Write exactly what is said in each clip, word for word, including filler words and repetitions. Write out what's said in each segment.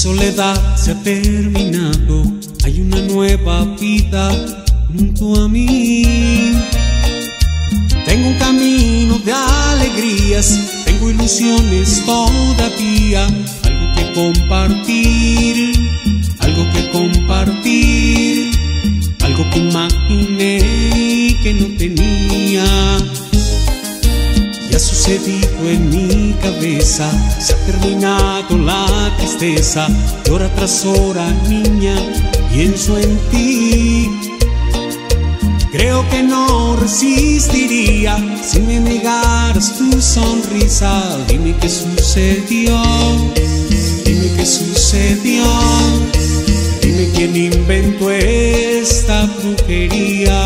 soledad se ha terminado, hay una nueva vida junto a mí. Tengo un camino de alegrías, tengo ilusiones todavía, algo que compartir, algo que compartir, algo que imaginé y que no tenía. Ya ha sucedido en mi cabeza, se ha terminado la tristeza, y hora tras hora, niña, pienso en ti. Creo que no resistiría si me negaras tu sonrisa. Dime qué sucedió, dime qué sucedió, dime quién inventó esta brujería.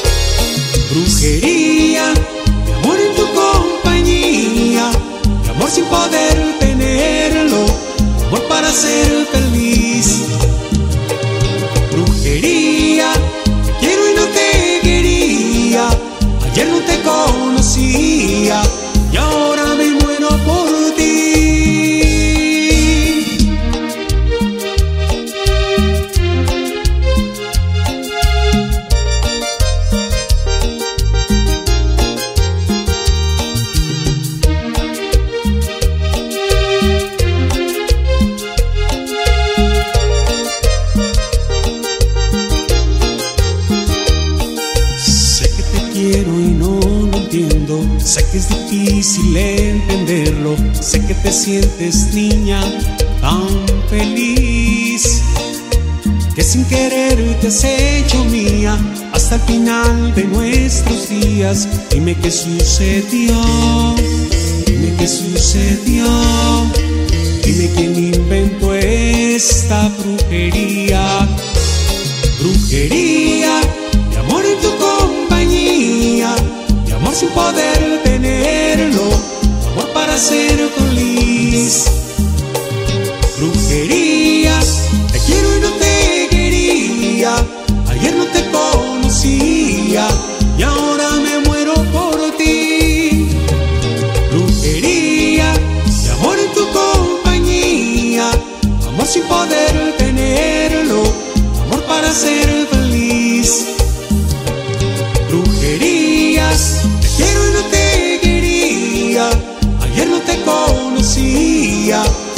Brujería de amor en tu compañía, de amor sin poder tenerlo, amor para ser feliz. Brujería, te quiero y no te quería, ayer no te conocía y ahora me muero por ti. Quiero y no lo entiendo, sé que es difícil entenderlo, sé que te sientes, niña, tan feliz, que sin querer te has hecho mía hasta el final de nuestros días. Dime qué sucedió, dime qué sucedió, dime quién inventó esta brujería. Brujería de amor en tu compañía, de amor sin poder tenerlo, amor para ser feliz. Brujería, te quiero y no te quería, ayer no te conocía y ahora me muero por ti. Brujería de amor en tu compañía, amor sin poder tenerlo, amor para ser feliz. Brujerías, te quiero y no te quería, ayer no te conocía